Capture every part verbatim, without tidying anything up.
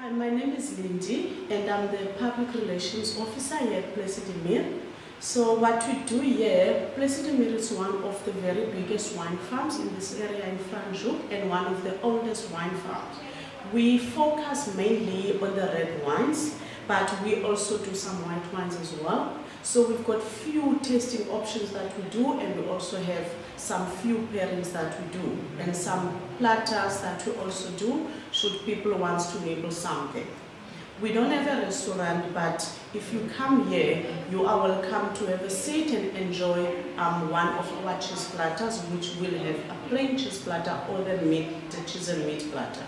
Hi, my name is Lindy and I'm the Public Relations Officer here at Plaisir de Merle. So what we do here, Plaisir de Merle is one of the very biggest wine farms in this area in Franschhoek and one of the oldest wine farms. We focus mainly on the red wines, but we also do some white wines as well. So we've got few tasting options that we do, and we also have some few pairings that we do, and some platters that we also do should people want to label something. We don't have a restaurant, but if you come here, you are welcome to have a seat and enjoy um, one of our cheese platters, which will have a plain cheese platter or the meat, the cheese and meat platter.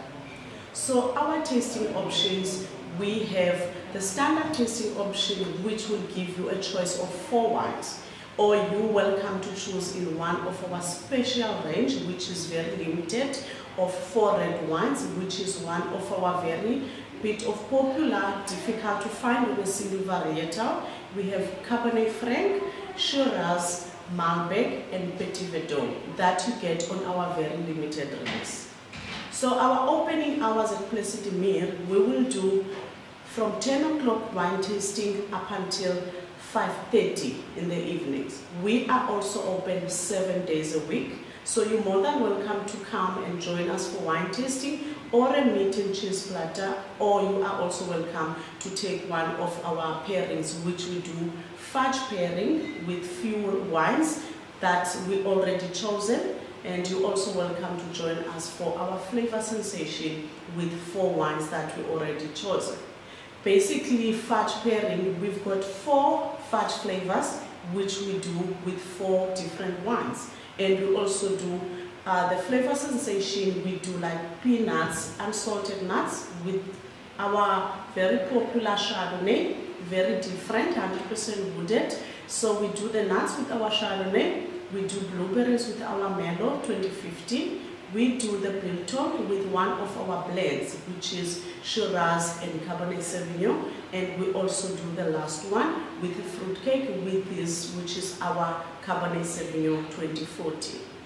So our tasting options, we have the standard tasting option, which will give you a choice of four wines, or you're welcome to choose in one of our special range, which is very limited, of four red wines, which is one of our very bit of popular, difficult to find on a single varietal. We have Cabernet Franc, Shiraz, Malbec, and pedigreed that you get on our very limited release. So our opening hours at Plaisir de Merle, we will do from ten o'clock wine tasting up until five thirty in the evenings. We are also open seven days a week, so you're more than welcome to come and join us for wine tasting or a meat and cheese platter, or you are also welcome to take one of our pairings, which we do fudge pairing with few wines that we already chosen, and you're also welcome to join us for our flavor sensation with four wines that we already chosen. Basically, fudge pairing, we've got four fudge flavors which we do with four different wines. And we also do uh, the flavor sensation, we do like peanuts, unsalted nuts with our very popular Chardonnay, very different, one hundred percent wooded. So we do the nuts with our Chardonnay, we do blueberries with our Merlot twenty fifteen. We do the biltong with one of our blends, which is Shiraz and Cabernet Sauvignon, and we also do the last one with the fruitcake with this, which is our Cabernet Sauvignon twenty fourteen.